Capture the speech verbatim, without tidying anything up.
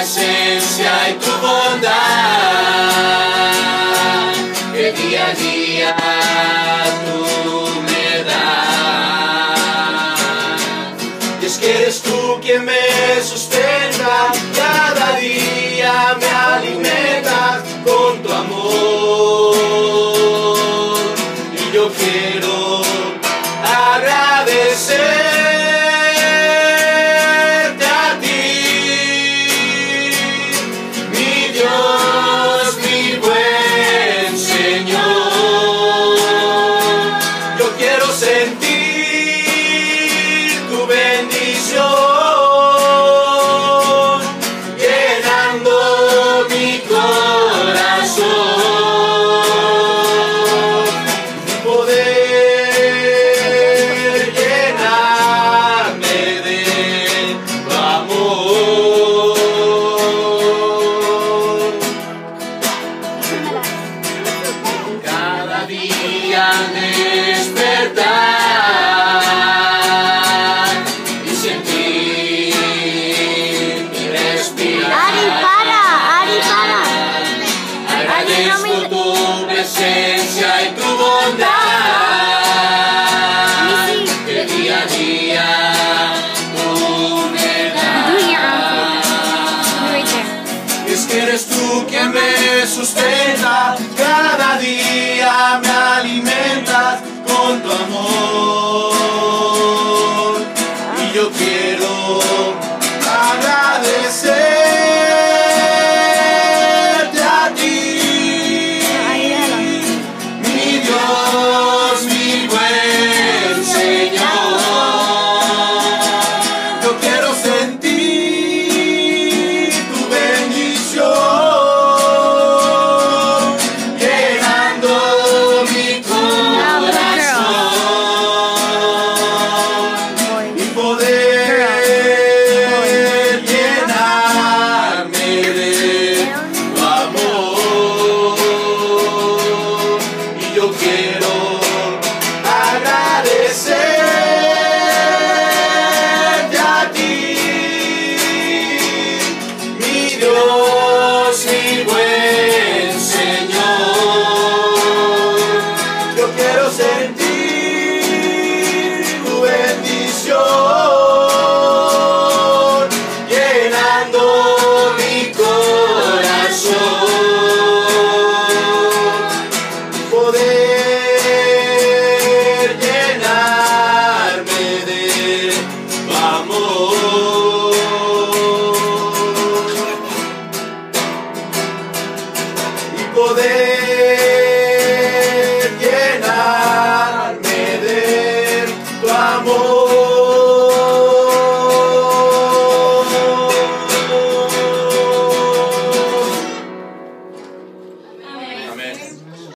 presencia y tu bondad, que día a día tú me das. Y es que eres tú quien me sustenta, cada día me alimentas con tu amor. Y yo quiero agradecerte a ti, mi Dios, mi buen Señor. Yo quiero sentir tu bendición llenando mi corazón, poder llenarme de tu amor. Cada día despertar y sentir mi respirar. Ari, para, Ari, para. Agradezco tu presencia y tu bondad, que día a día tú me das. Es que eres tú quien me sustenta, cada día me alimentas con tu amor.